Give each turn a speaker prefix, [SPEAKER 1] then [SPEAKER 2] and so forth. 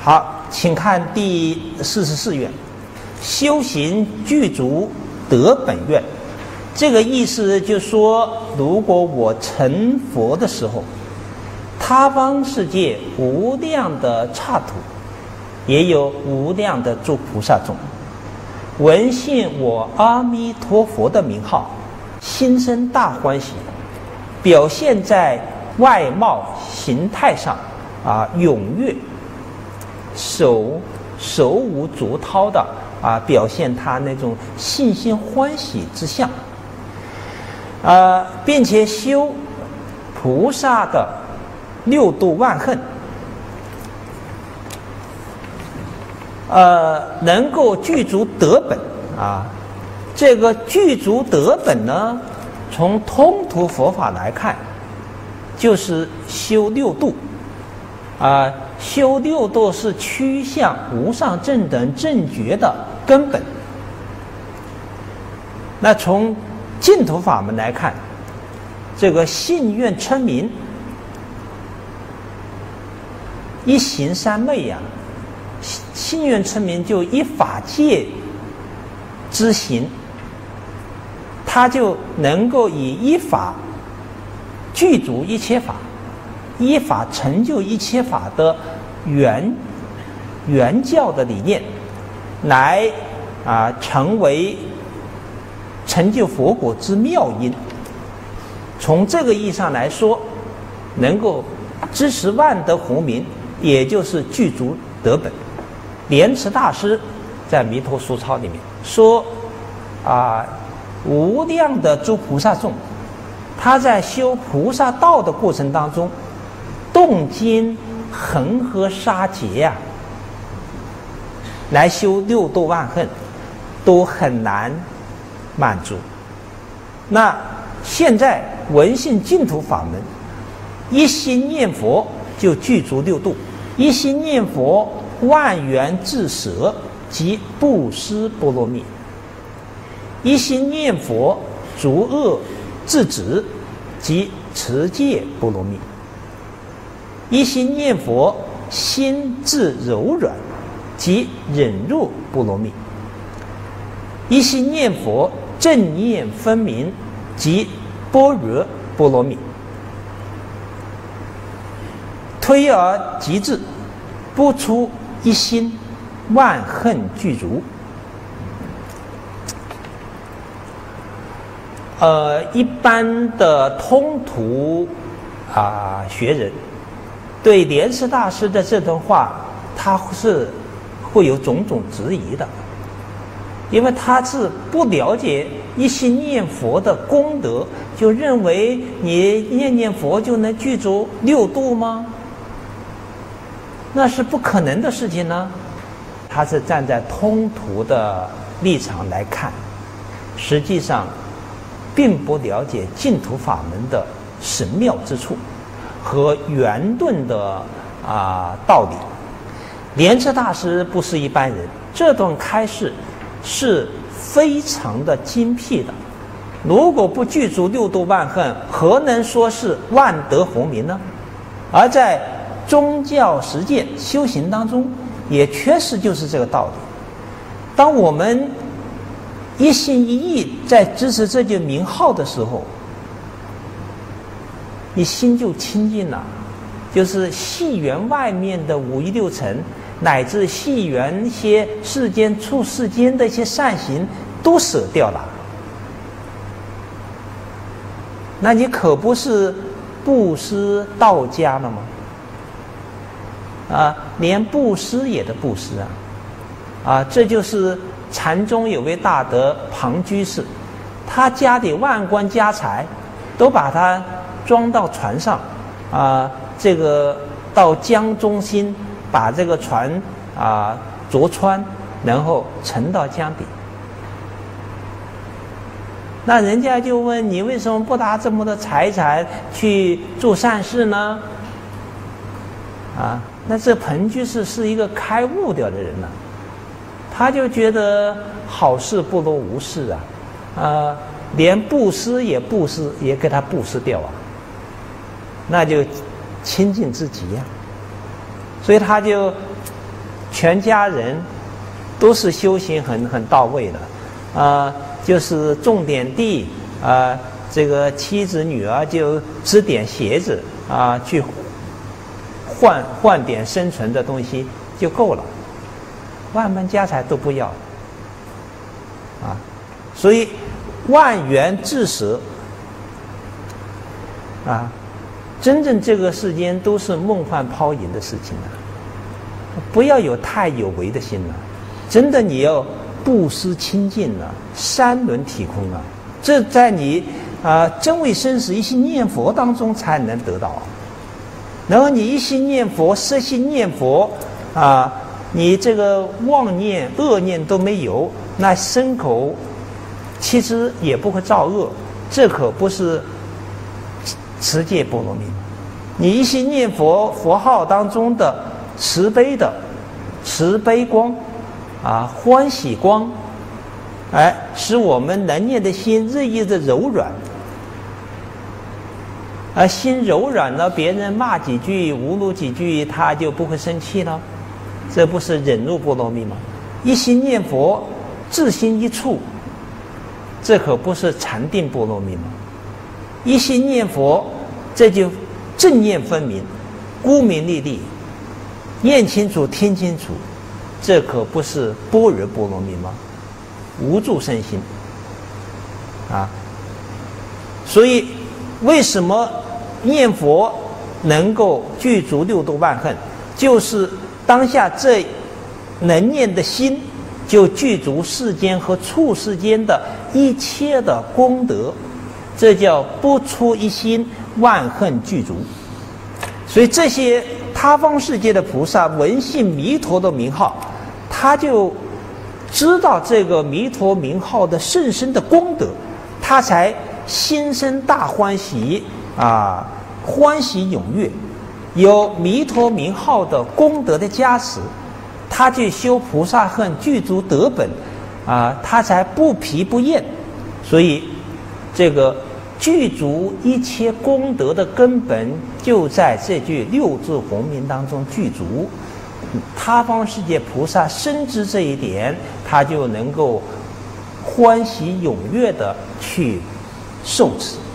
[SPEAKER 1] 好，请看第44愿，修行具足得本愿。这个意思就是说，如果我成佛的时候，他方世界无量的刹土，也有无量的诸菩萨众，闻信我阿弥陀佛的名号，心生大欢喜，表现在外貌形态上踊跃，手舞足蹈的表现他那种信心欢喜之相，并且修菩萨的六度万恨，能够具足得本这个具足得本呢，从通途佛法来看，就是修六度修六度是趋向无上正等正觉的根本。那从净土法门来看，这个信愿称名一行三昧信愿称名就一法界之行，他就能够以一法具足一切法，依法成就一切法的原教的理念，来成为成就佛果之妙因。从这个意义上来说，能够支持万德洪名，也就是具足得本。莲池大师在《弥陀俗钞》里面说无量的诸菩萨众，他在修菩萨道的过程当中，动经恒河沙劫来修六度万恨，都很难满足。那现在闻信净土法门，一心念佛就具足六度，一心念佛万缘自舍，即布施波罗蜜；一心念佛逐恶自止，即持戒波罗蜜；一心念佛心自柔软，即忍辱波罗蜜；一心念佛正念分明，即般若波罗蜜。推而极致，不出一心，万恨具足。一般的通途学人对莲池大师的这段话，他是会有种种质疑的，因为他是不了解一心念佛的功德，就认为你念佛就能具足六度吗？那是不可能的事情呢。他是站在通途的立场来看，实际上并不了解净土法门的神妙之处和圆顿的道理。莲池大师不是一般人，这段开示是非常的精辟的。如果不具足六度万恨，何能说是万德洪名呢？而在宗教实践修行当中，也确实就是这个道理。当我们一心一意在支持这句名号的时候，你心就清净了，就是系缘外面的五欲六尘，乃至系缘一些世间处世间的一些善行都舍掉了，那你可不是布施道家了吗？连布施也得布施这就是禅宗有位大德庞居士，他家里万贯家财都把它装到船上这个到江中心把这个船着穿，然后沉到江底。那人家就问你为什么不拿这么多财产去做善事呢？那这彭居士是一个开悟掉的人呢，他就觉得好事不如无事连布施也给他布施掉那就亲近自己所以他就全家人都是修行很到位的，就是种点地，这个妻子女儿就织点鞋子去换点生存的东西就够了，万般家财都不要所以万缘至舍真正这个世间都是梦幻泡影的事情不要有太有为的心了。真的你要布施清净三轮体空这在你真为生死一心念佛当中才能得到。然后你一心念佛，摄心念佛你这个妄念恶念都没有，那身口其实也不会造恶，这可不是持戒波罗蜜。你一心念佛，佛号当中的慈悲光欢喜光，使我们能念的心日益的柔软，心柔软了，别人骂几句侮辱几句他就不会生气了，这不是忍辱波罗蜜吗？一心念佛至心一处，这可不是禅定波罗蜜吗？一心念佛，这就正念分明，孤明历历，念清楚听清楚，这可不是般若波罗蜜吗？无住身心所以为什么念佛能够具足六度万恨，就是当下这能念的心就具足世间和处世间的一切的功德，这叫不出一心，万恨具足。所以这些他方世界的菩萨闻信弥陀的名号，他就知道这个弥陀名号的甚深的功德，他才心生大欢喜欢喜踊跃。有弥陀名号的功德的加持，他去修菩萨恨具足德本他才不疲不厌。所以这个具足一切功德的根本就在这句六字洪名当中具足。他方世界菩萨深知这一点，他就能够欢喜踊跃的去受持。